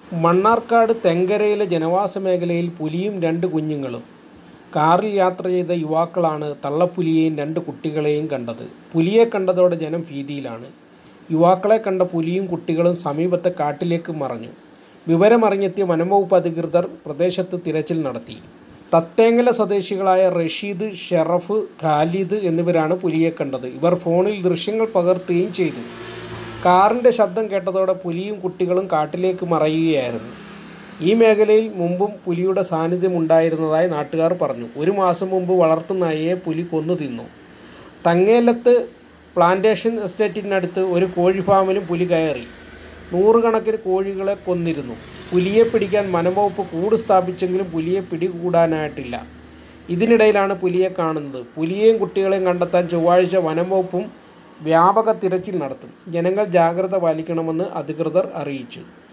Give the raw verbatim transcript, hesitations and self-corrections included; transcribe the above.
മണ്ണാർക്കാട് തെങ്കരയിലെ ജനവാസ മേഖലയിൽ പുലിയും രണ്ട് കുഞ്ഞുങ്ങളും. കാറിൽ യാത്ര ചെയ്ത യുവാക്കളാണ് തള്ളപ്പുലിയെയും രണ്ട് കുട്ടികളെയും കണ്ടത്. പുലിയെ കണ്ടതോടെ ജനം ഭീതിയിലാണ്. യുവാക്കളെ കണ്ട പുലിയും കുട്ടികളും സമീപത്തെ കാട്ടിലേക്ക് മറഞ്ഞു. വിവരമറിഞ്ഞെത്തിയ വനംവകുപ്പ് അധികൃതർ പ്രദേശത്ത് തിരച്ചിൽ നടത്തി. തത്തേങ്ങല സ്വദേശികളായ റഷീദ്, ഷെറഫ്, ഖാലിദ് എന്നിവരാണ് പുലിയെ കണ്ടത്. ഇവർ ഫോണിൽ ദൃശ്യങ്ങൾ പകർത്തുകയും ചെയ്തു. കാറിൻ്റെ ശബ്ദം കേട്ടതോടെ പുലിയും കുട്ടികളും കാട്ടിലേക്ക് മറയുകയായിരുന്നു. ഈ മേഖലയിൽ മുമ്പും പുലിയുടെ സാന്നിധ്യം ഉണ്ടായിരുന്നതായി നാട്ടുകാർ പറഞ്ഞു. ഒരു മാസം മുമ്പ് വളർത്തുനായയെ പുലി കൊന്നു തിന്നു. തങ്ങേലത്ത് പ്ലാന്റേഷൻ എസ്റ്റേറ്റിനടുത്ത് ഒരു കോഴി ഫാമിലും പുലി കയറി നൂറുകണക്കിന് കോഴികളെ കൊന്നിരുന്നു. പുലിയെ പിടിക്കാൻ വനംവകുപ്പ് കൂട് സ്ഥാപിച്ചെങ്കിലും പുലിയെ പിടികൂടാനായിട്ടില്ല. ഇതിനിടയിലാണ് പുലിയെ കാണുന്നത്. പുലിയെയും കുട്ടികളെയും കണ്ടെത്താൻ ചൊവ്വാഴ്ച വനംവകുപ്പും വ്യാപക തിരച്ചിൽ നടത്തും. ജനങ്ങൾ ജാഗ്രത പാലിക്കണമെന്ന് അധികൃതർ അറിയിച്ചു.